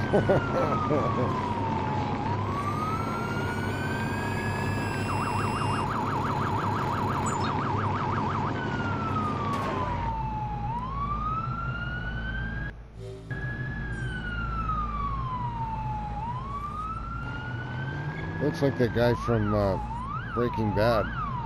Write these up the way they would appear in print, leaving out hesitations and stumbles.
Looks like that guy from Breaking Bad.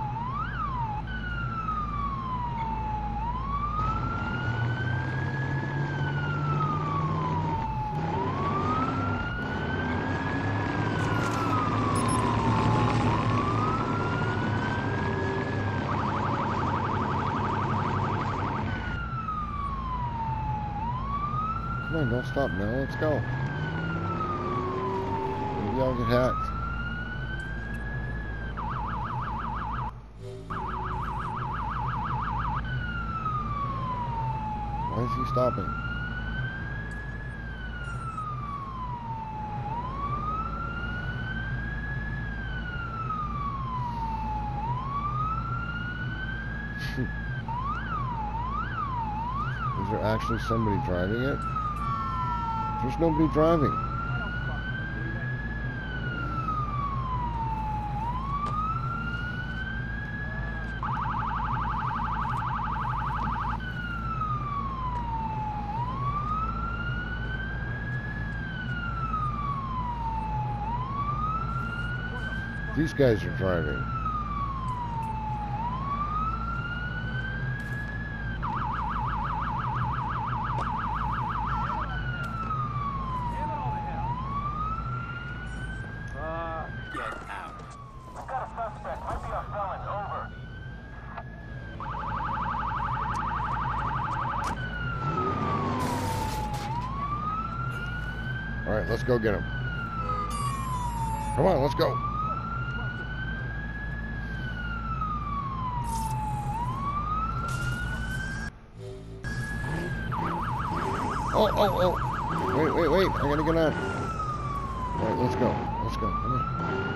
Come on, don't stop now. Let's go. Maybe I'll get hacked. Why is he stopping? Is there actually somebody driving it? There's nobody driving. These guys are driving. Alright, let's go get him. Come on, let's go. Oh. Wait. I gotta get on. Alright, let's go. Come on.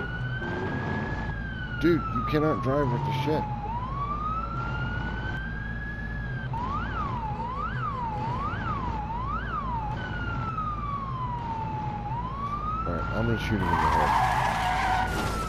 Dude, you cannot drive with the shit. Alright, I'm gonna shoot him in the head.